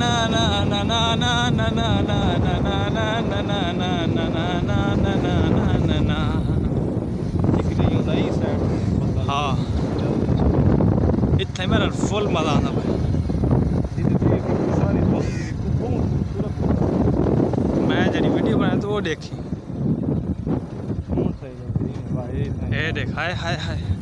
हाँ इतने मेरा फुल मजा आता भाई। मैं जरी वीडियो बनाया तो वो देखी, ये देख हाय हाय हाय।